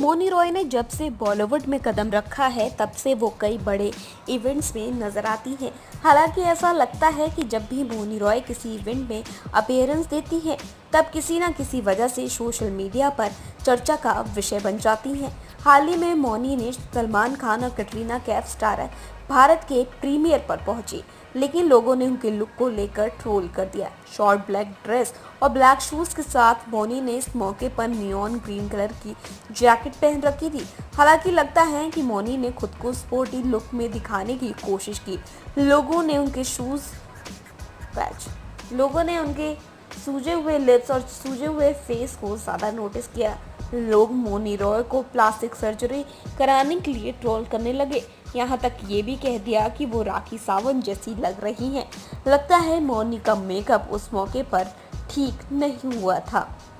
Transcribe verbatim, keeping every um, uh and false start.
मौनी रॉय ने जब से बॉलीवुड में कदम रखा है तब से वो कई बड़े इवेंट्स में नजर आती हैं। हालांकि ऐसा लगता है कि जब भी मौनी रॉय किसी इवेंट में अपीयरेंस देती हैं तब किसी न किसी वजह से सोशल मीडिया पर चर्चा का विषय बन जाती हैं। हाल ही में मौनी ने सलमान खान और कटरीना कैफ स्टारर भारत के प्रीमियर पर पहुंची, लेकिन लोगों ने उनके लुक को लेकर ट्रोल कर दिया। शॉर्ट ब्लैक ड्रेस और ब्लैक शूज के साथ मौनी ने इस मौके पर नियॉन ग्रीन कलर की जैकेट पहन रखी थी। हालांकि लगता है कि मौनी ने खुद को स्पोर्टी लुक में दिखाने की कोशिश की। लोगों ने उनके शूज पैच लोगों ने उनके सूजे हुए लिप्स और सूजे हुए फेस को ज़्यादा नोटिस किया। लोग मौनी रॉय को प्लास्टिक सर्जरी कराने के लिए ट्रोल करने लगे। यहाँ तक ये भी कह दिया कि वो राखी सावंत जैसी लग रही हैं। लगता है मौनी का मेकअप उस मौके पर ठीक नहीं हुआ था।